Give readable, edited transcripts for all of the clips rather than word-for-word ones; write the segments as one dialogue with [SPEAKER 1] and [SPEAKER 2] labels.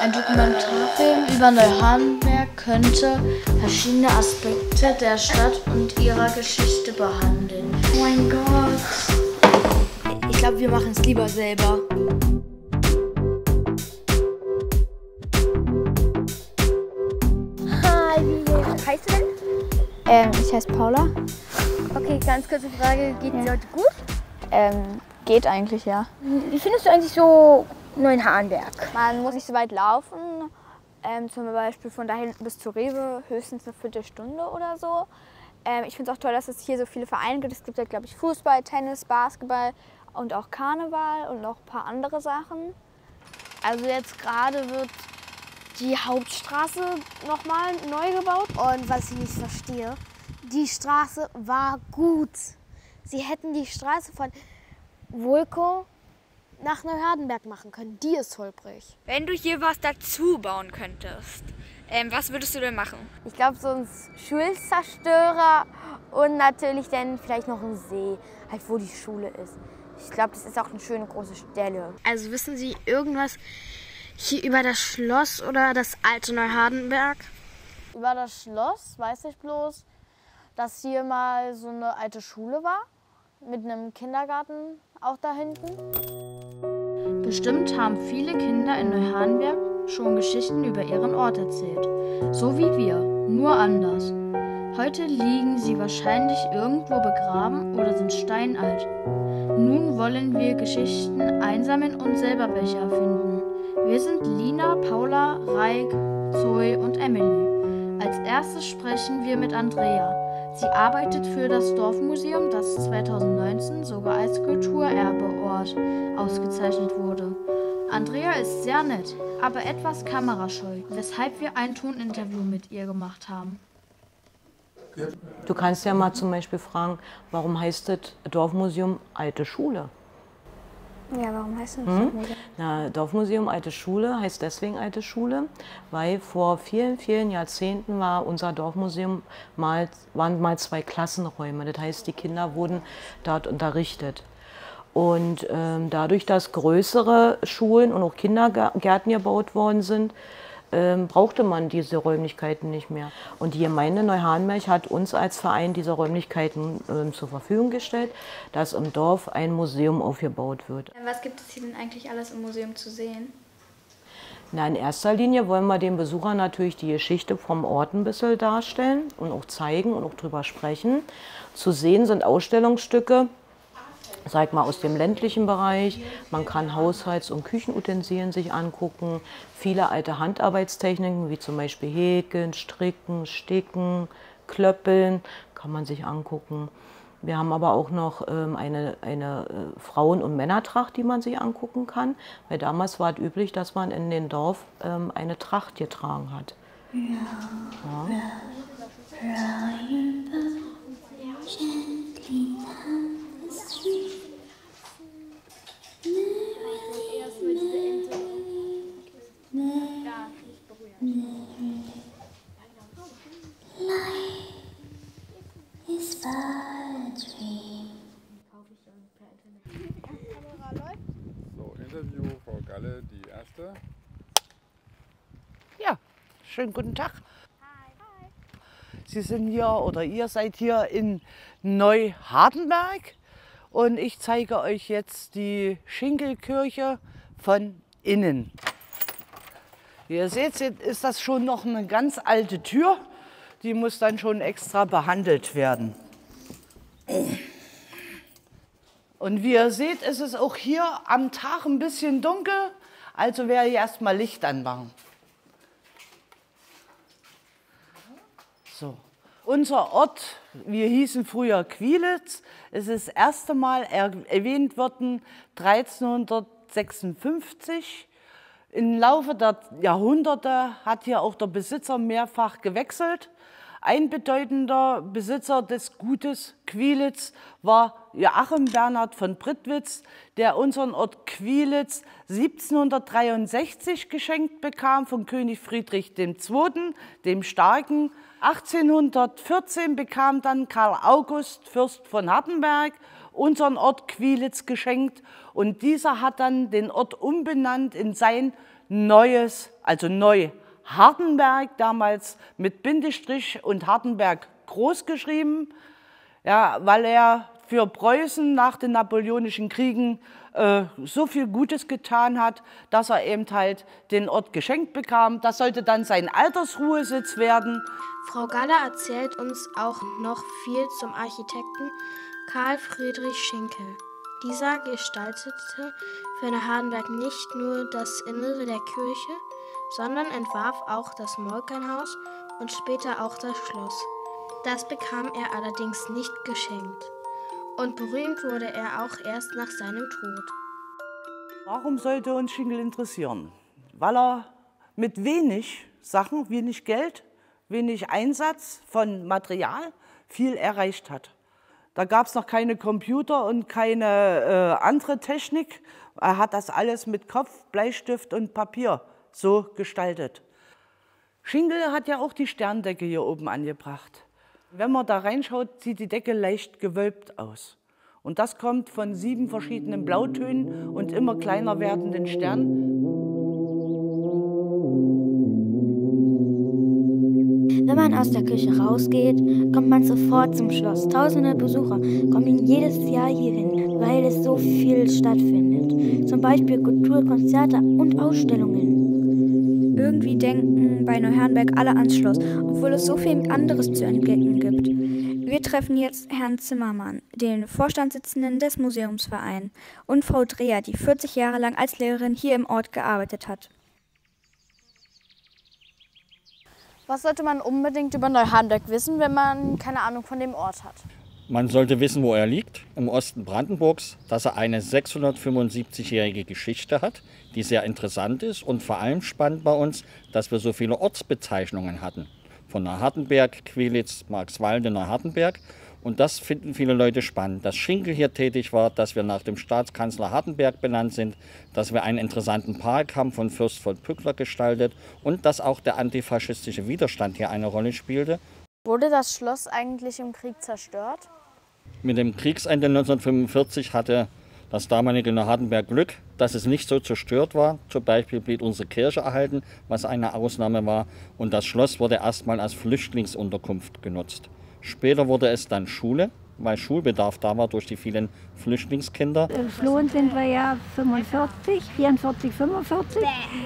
[SPEAKER 1] Ein Dokumentarfilm über Neuhardenberg könnte verschiedene Aspekte der Stadt und ihrer Geschichte behandeln. Oh mein Gott!
[SPEAKER 2] Ich glaube, wir machen es lieber selber.
[SPEAKER 3] Hi, wie heißt du denn?
[SPEAKER 4] Ich heiße Paula.
[SPEAKER 3] Okay, ganz kurze Frage. Geht es dir heute gut?
[SPEAKER 4] Geht eigentlich, ja.
[SPEAKER 3] Wie findest du eigentlich so Neuhardenberg?
[SPEAKER 4] Man muss nicht so weit laufen, zum Beispiel von da hinten bis zur Rewe, höchstens eine Viertelstunde oder so. Ich finde es auch toll, dass es hier so viele Vereine gibt. Es gibt ja, glaube ich, Fußball, Tennis, Basketball und auch Karneval und noch ein paar andere Sachen.
[SPEAKER 2] Also jetzt gerade wird die Hauptstraße nochmal neu gebaut.
[SPEAKER 5] Und was ich nicht verstehe, die Straße war gut. Sie hätten die Straße von Wulkow nach Neuhardenberg machen können. Die ist holprig.
[SPEAKER 6] Wenn du hier was dazu bauen könntest, was würdest du denn machen?
[SPEAKER 3] Ich glaube, so ein Schulzerstörer und natürlich dann vielleicht noch ein See, halt wo die Schule ist. Ich glaube, das ist auch eine schöne große Stelle.
[SPEAKER 2] Also wissen Sie irgendwas hier über das Schloss oder das alte Neuhardenberg?
[SPEAKER 5] Über das Schloss weiß ich bloß, dass hier mal so eine alte Schule war. Mit einem Kindergarten auch da hinten.
[SPEAKER 1] Bestimmt haben viele Kinder in Neuhardenberg schon Geschichten über ihren Ort erzählt. So wie wir, nur anders. Heute liegen sie wahrscheinlich irgendwo begraben oder sind steinalt. Nun wollen wir Geschichten einsammeln und selber welche erfinden. Wir sind Lina, Paula, Raik, Zoe und Emily. Als erstes sprechen wir mit Andrea. Sie arbeitet für das Dorfmuseum, das 2019 sogar als Kulturerbeort ausgezeichnet wurde. Andrea ist sehr nett, aber etwas kamerascheu, weshalb wir ein Toninterview mit ihr gemacht haben.
[SPEAKER 7] Du kannst ja mal zum Beispiel fragen, warum heißt das Dorfmuseum Alte Schule?
[SPEAKER 4] Ja, warum heißt das Dorfmuseum?
[SPEAKER 7] Na, Dorfmuseum Alte Schule heißt deswegen Alte Schule, weil vor vielen, vielen Jahrzehnten war unser Dorfmuseum waren mal 2 Klassenräume. Das heißt, die Kinder wurden dort unterrichtet. Und dadurch, dass größere Schulen und auch Kindergärten gebaut worden sind, brauchte man diese Räumlichkeiten nicht mehr. Und die Gemeinde Neuhardenberg hat uns als Verein diese Räumlichkeiten zur Verfügung gestellt, dass im Dorf ein Museum aufgebaut wird.
[SPEAKER 6] Was gibt es hier denn eigentlich alles im Museum zu sehen?
[SPEAKER 7] Na, in erster Linie wollen wir den Besuchern natürlich die Geschichte vom Ort ein bisschen darstellen und auch zeigen und auch drüber sprechen. Zu sehen sind Ausstellungsstücke, sag mal, aus dem ländlichen Bereich. Man kann Haushalts- und Küchenutensilien sich angucken. Viele alte Handarbeitstechniken, wie zum Beispiel Häkeln, Stricken, Sticken, Klöppeln, kann man sich angucken. Wir haben aber auch noch eine Frauen- und Männertracht, die man sich angucken kann. Weil damals war es üblich, dass man in den Dorf eine Tracht getragen hat. Ja.
[SPEAKER 8] So, Interview, Frau Galle, die erste.
[SPEAKER 9] Ja, schönen guten Tag. Sie sind hier oder ihr seid hier in Neuhardenberg und ich zeige euch jetzt die Schinkelkirche von innen. Wie ihr seht, ist das schon noch eine ganz alte Tür. Die muss dann schon extra behandelt werden. Und wie ihr seht, ist es auch hier am Tag ein bisschen dunkel, also werde ich erstmal Licht anmachen. So. Unser Ort, wir hießen früher Quilitz, es ist das erste Mal erwähnt worden 1356. Im Laufe der Jahrhunderte hat hier auch der Besitzer mehrfach gewechselt. Ein bedeutender Besitzer des Gutes Quilitz war Joachim Bernhard von Prittwitz, der unseren Ort Quilitz 1763 geschenkt bekam von König Friedrich II., dem Starken. 1814 bekam dann Karl August, Fürst von Hardenberg, unseren Ort Quilitz geschenkt und dieser hat dann den Ort umbenannt in sein neues, also Neu-Hardenberg, damals mit Bindestrich und Hardenberg groß geschrieben, ja, weil er für Preußen nach den Napoleonischen Kriegen so viel Gutes getan hat, dass er eben halt den Ort geschenkt bekam. Das sollte dann sein Altersruhesitz werden.
[SPEAKER 5] Frau Galler erzählt uns auch noch viel zum Architekten Karl Friedrich Schinkel. Dieser gestaltete für Neuhardenberg nicht nur das Innere der Kirche, sondern entwarf auch das Molkernhaus und später auch das Schloss. Das bekam er allerdings nicht geschenkt. Und berühmt wurde er auch erst nach seinem Tod.
[SPEAKER 9] Warum sollte uns Schinkel interessieren? Weil er mit wenig Sachen, wenig Geld, wenig Einsatz von Material viel erreicht hat. Da gab es noch keine Computer und keine andere Technik. Er hat das alles mit Kopf, Bleistift und Papier so gestaltet. Schinkel hat ja auch die Sterndecke hier oben angebracht. Wenn man da reinschaut, sieht die Decke leicht gewölbt aus. Und das kommt von 7 verschiedenen Blautönen und immer kleiner werdenden Sternen.
[SPEAKER 10] Wenn man aus der Kirche rausgeht, kommt man sofort zum Schloss. Tausende Besucher kommen jedes Jahr hierhin, weil es so viel stattfindet. Zum Beispiel Kulturkonzerte und Ausstellungen.
[SPEAKER 6] Irgendwie denken bei Neuhardenberg alle ans Schloss, obwohl es so viel anderes zu entdecken gibt. Wir treffen jetzt Herrn Zimmermann, den Vorstandssitzenden des Museumsvereins, und Frau Dreher, die 40 Jahre lang als Lehrerin hier im Ort gearbeitet hat.
[SPEAKER 2] Was sollte man unbedingt über Neuhardenberg wissen, wenn man keine Ahnung von dem Ort hat?
[SPEAKER 11] Man sollte wissen, wo er liegt, im Osten Brandenburgs, dass er eine 675-jährige Geschichte hat, die sehr interessant ist und vor allem spannend bei uns, dass wir so viele Ortsbezeichnungen hatten. Von Neuhardenberg, Quilitz, Marxwalde, Neuhardenberg. Und das finden viele Leute spannend, dass Schinkel hier tätig war, dass wir nach dem Staatskanzler Hardenberg benannt sind, dass wir einen interessanten Park haben von Fürst von Pückler gestaltet und dass auch der antifaschistische Widerstand hier eine Rolle spielte.
[SPEAKER 2] Wurde das Schloss eigentlich im Krieg zerstört?
[SPEAKER 11] Mit dem Kriegsende 1945 hatte das damalige Neuhardenberg Glück, dass es nicht so zerstört war. Zum Beispiel blieb unsere Kirche erhalten, was eine Ausnahme war. Und das Schloss wurde erstmal als Flüchtlingsunterkunft genutzt. Später wurde es dann Schule, weil Schulbedarf da war durch die vielen Flüchtlingskinder.
[SPEAKER 12] Geflohen sind wir ja 44, 45.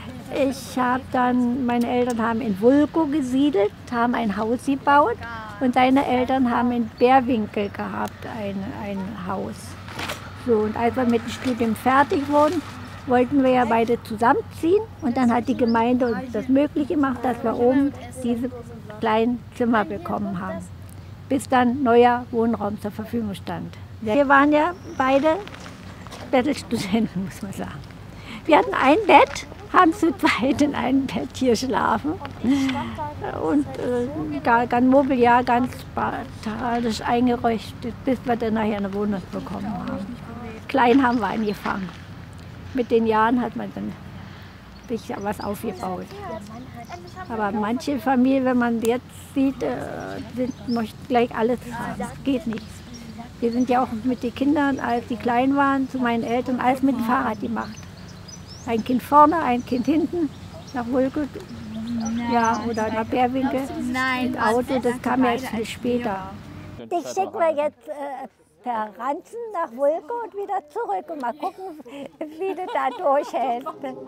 [SPEAKER 12] Meine Eltern haben in Wulkow gesiedelt, haben ein Haus gebaut und seine Eltern haben in Bärwinkel gehabt, ein Haus. So, und als wir mit dem Studium fertig wurden, wollten wir ja beide zusammenziehen. Und dann hat die Gemeinde uns das möglich gemacht, dass wir oben diese kleinen Zimmer bekommen haben. Bis dann neuer Wohnraum zur Verfügung stand. Wir waren ja beide Bettelstudenten, muss man sagen. Wir hatten ein Bett, haben zu zweit in einem Bett hier schlafen. Und ganz Mobiliar, ganz spartanisch eingerichtet, bis wir dann nachher eine Wohnung bekommen haben. Klein haben wir angefangen. Mit den Jahren hat man dann sich was aufgebaut. Aber manche Familien, wenn man jetzt sieht, möchten gleich alles haben. Das geht nicht. Wir sind ja auch mit den Kindern, als die klein waren, zu meinen Eltern, alles mit dem Fahrrad gemacht. Ein Kind vorne, ein Kind hinten, nach Wulkow, ja, oder nach Bärwinkel. Mit Auto, das kam ja erst viel später.
[SPEAKER 13] Dich schicken wir jetzt per Ranzen nach Wulkow und wieder zurück und mal gucken, wie du da durchhältst.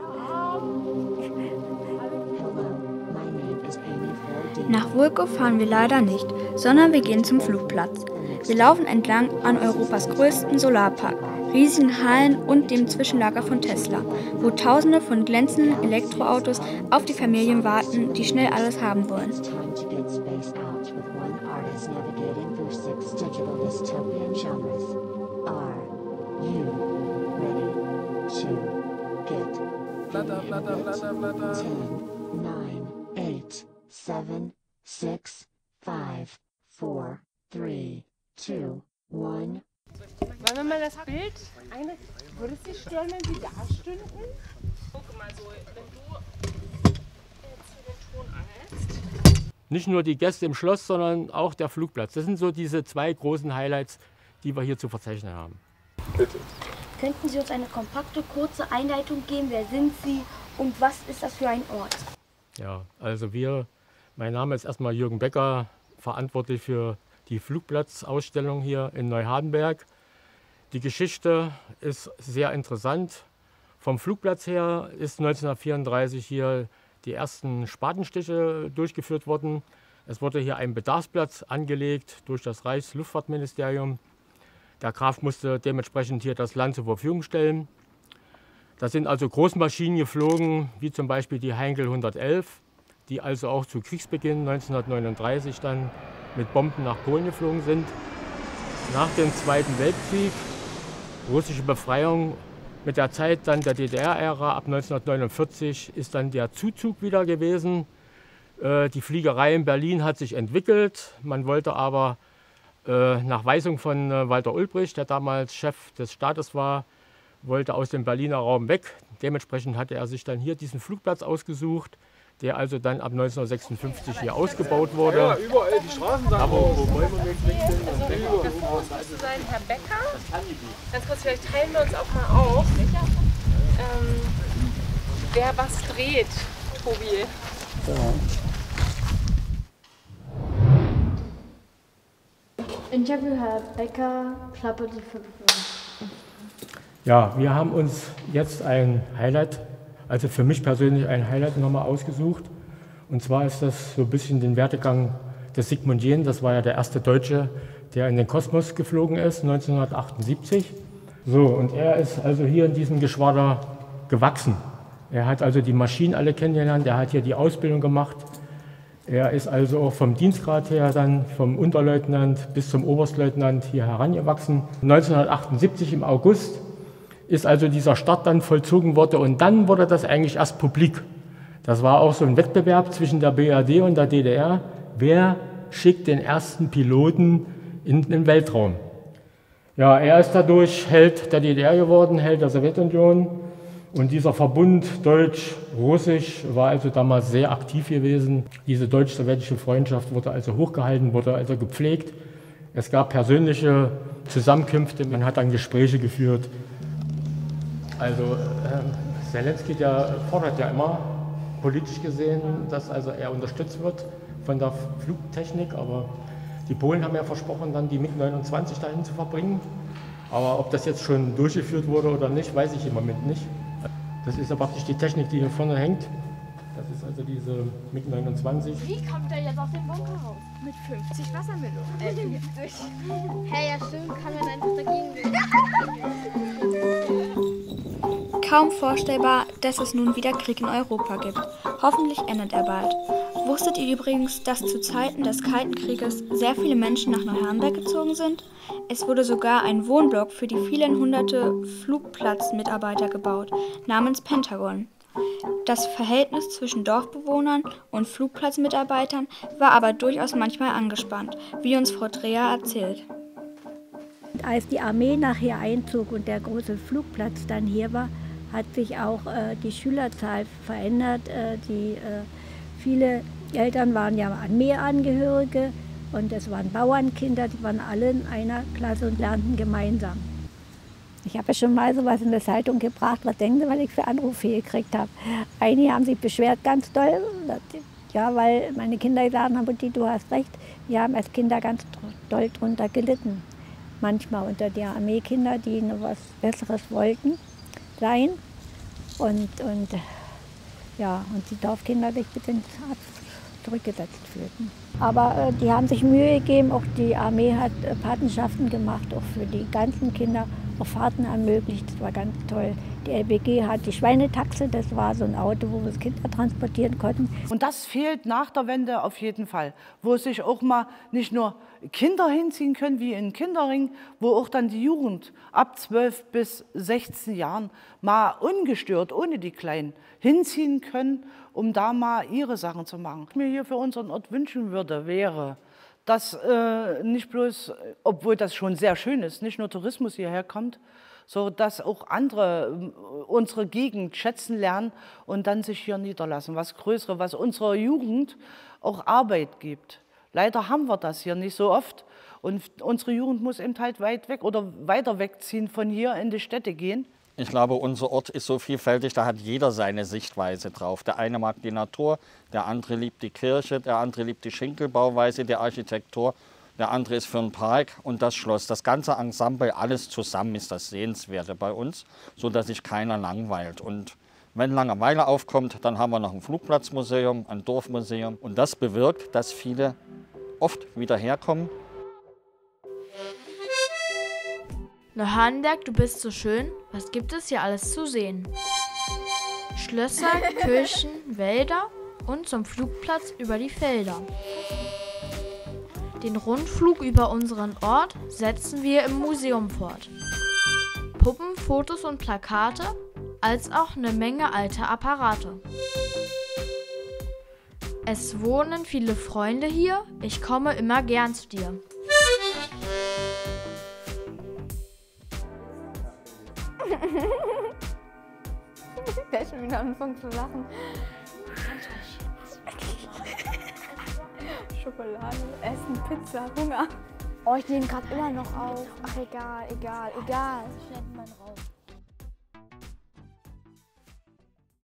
[SPEAKER 6] Nach Wulkow fahren wir leider nicht, sondern wir gehen zum Flugplatz. Wir laufen entlang an Europas größten Solarpark, riesigen Hallen und dem Zwischenlager von Tesla, wo Tausende von glänzenden Elektroautos auf die Familien warten, die schnell alles haben wollen.
[SPEAKER 8] Blatter, Blatter, Blatter, Blatter.
[SPEAKER 14] 10, 9, 8, 7, 6, 5, 4, 3, 2, 1.
[SPEAKER 15] Wollen wir mal das Bild würde es dich stören, wenn sie da stünden? Guck mal so, wenn du jetzt hier den Ton anhältst.
[SPEAKER 16] Nicht nur die Gäste im Schloss, sondern auch der Flugplatz. Das sind so diese zwei großen Highlights, die wir hier zu verzeichnen haben.
[SPEAKER 8] Bitte.
[SPEAKER 10] Könnten Sie uns eine kompakte, kurze Einleitung geben? Wer sind Sie und was ist das für ein Ort?
[SPEAKER 16] Ja, also mein Name ist erstmal Jürgen Becker, verantwortlich für die Flugplatzausstellung hier in Neuhardenberg. Die Geschichte ist sehr interessant. Vom Flugplatz her ist 1934 hier die ersten Spatenstiche durchgeführt worden. Es wurde hier ein Bedarfsplatz angelegt durch das Reichsluftfahrtministerium. Der Graf musste dementsprechend hier das Land zur Verfügung stellen. Da sind also Großmaschinen geflogen, wie zum Beispiel die Heinkel 111, die also auch zu Kriegsbeginn 1939 dann mit Bomben nach Polen geflogen sind. Nach dem Zweiten Weltkrieg, russische Befreiung, mit der Zeit dann der DDR-Ära ab 1949 ist dann der Zuzug wieder gewesen. Die Fliegerei in Berlin hat sich entwickelt. Man wollte aber nach Weisung von Walter Ulbricht, der damals Chef des Staates war, wollte aus dem Berliner Raum weg. Dementsprechend hatte er sich dann hier diesen Flugplatz ausgesucht, der also dann ab 1956 hier ausgebaut wurde.
[SPEAKER 8] Ja, überall die Straßen sagen, wo Bäume weg sind.
[SPEAKER 15] Das müsste sein, Herr Becker. Ganz kurz, vielleicht teilen wir uns auch mal auf, wer was dreht, Tobi.
[SPEAKER 10] Interview Herr Becker, Klappe die 5.
[SPEAKER 16] Ja, wir haben uns jetzt ein Highlight, also für mich persönlich ein Highlight nochmal ausgesucht. Und zwar ist das so ein bisschen den Werdegang des Sigmund Jähn. Das war ja der erste Deutsche, der in den Kosmos geflogen ist, 1978. So, und er ist also hier in diesem Geschwader gewachsen. Er hat also die Maschinen alle kennengelernt, er hat hier die Ausbildung gemacht. Er ist also auch vom Dienstgrad her dann vom Unterleutnant bis zum Oberstleutnant hier herangewachsen. 1978 im August ist also dieser Start dann vollzogen worden und dann wurde das eigentlich erst publik. Das war auch so ein Wettbewerb zwischen der BRD und der DDR. Wer schickt den ersten Piloten in den Weltraum? Ja, er ist dadurch Held der DDR geworden, Held der Sowjetunion. Und dieser Verbund Deutsch-Russisch war also damals sehr aktiv gewesen. Diese deutsch-sowjetische Freundschaft wurde also hochgehalten, wurde also gepflegt. Es gab persönliche Zusammenkünfte, man hat dann Gespräche geführt. Also Zelensky, der fordert ja immer, politisch gesehen, dass also er unterstützt wird von der Flugtechnik. Aber die Polen haben ja versprochen, dann die MiG-29 dahin zu verbringen. Aber ob das jetzt schon durchgeführt wurde oder nicht, weiß ich im Moment nicht. Das ist ja praktisch die Technik, die hier vorne hängt. Das ist also diese MiG-29.
[SPEAKER 2] Wie kommt er jetzt aus dem Bunker raus? Mit 50 Wassermelonen. Hey, ja stimmt, kann man einfach dagegen.
[SPEAKER 6] Kaum vorstellbar, dass es nun wieder Krieg in Europa gibt. Hoffentlich endet er bald. Wusstet ihr übrigens, dass zu Zeiten des Kalten Krieges sehr viele Menschen nach Neuhardenberg gezogen sind? Es wurde sogar ein Wohnblock für die vielen hunderte Flugplatzmitarbeiter gebaut, namens Pentagon. Das Verhältnis zwischen Dorfbewohnern und Flugplatzmitarbeitern war aber durchaus manchmal angespannt, wie uns Frau Dreher erzählt.
[SPEAKER 13] Als die Armee nachher einzog und der große Flugplatz dann hier war, hat sich auch die Schülerzahl verändert. Viele Eltern waren ja Armeeangehörige und es waren Bauernkinder, die waren alle in einer Klasse und lernten gemeinsam. Ich habe ja schon mal sowas in der Zeitung gebracht, was denken Sie, was ich für Anrufe gekriegt habe. Einige haben sich beschwert, ganz doll, ja, weil meine Kinder gesagt haben, Mutti, du hast recht, wir haben als Kinder ganz doll drunter gelitten. Manchmal unter die Armeekinder, die noch was Besseres wollten sein und die Dorfkinder sich bitte zurückgesetzt fühlten. Aber die haben sich Mühe gegeben, auch die Armee hat Patenschaften gemacht, auch für die ganzen Kinder, auch Fahrten ermöglicht, das war ganz toll. Die LBG hat die Schweinetaxe, das war so ein Auto, wo wir das Kinder transportieren konnten.
[SPEAKER 9] Und das fehlt nach der Wende auf jeden Fall, wo sich auch mal nicht nur Kinder hinziehen können wie in Kinderring, wo auch dann die Jugend ab 12 bis 16 Jahren mal ungestört, ohne die Kleinen, hinziehen können, um da mal ihre Sachen zu machen. Was ich mir hier für unseren Ort wünschen würde, wäre, dass nicht bloß, obwohl das schon sehr schön ist, nicht nur Tourismus hierher kommt, so dass auch andere unsere Gegend schätzen lernen und dann sich hier niederlassen. Was Größere, was unserer Jugend auch Arbeit gibt. Leider haben wir das hier nicht so oft. Und unsere Jugend muss eben halt weit weg oder weiter wegziehen, von hier in die Städte gehen.
[SPEAKER 11] Ich glaube, unser Ort ist so vielfältig, da hat jeder seine Sichtweise drauf. Der eine mag die Natur, der andere liebt die Kirche, der andere liebt die Schinkelbauweise, die Architektur, der andere ist für einen Park und das Schloss. Das ganze Ensemble, alles zusammen ist das Sehenswerte bei uns, sodass sich keiner langweilt. Und wenn Langeweile aufkommt, dann haben wir noch ein Flugplatzmuseum, ein Dorfmuseum. Und das bewirkt, dass viele oft wieder herkommen.
[SPEAKER 1] Neuhardenberg, du bist so schön. Was gibt es hier alles zu sehen? Schlösser, Kirchen, Wälder und zum Flugplatz über die Felder. Den Rundflug über unseren Ort setzen wir im Museum fort. Puppen, Fotos und Plakate, als auch eine Menge alter Apparate. Es wohnen viele Freunde hier, ich komme immer gern zu dir.
[SPEAKER 4] Der ist schon wieder angefangen zu lachen. Schokolade, Essen, Pizza, Hunger. Oh, ich nehme gerade immer noch auf. Ach, egal.
[SPEAKER 10] Schnell mal drauf.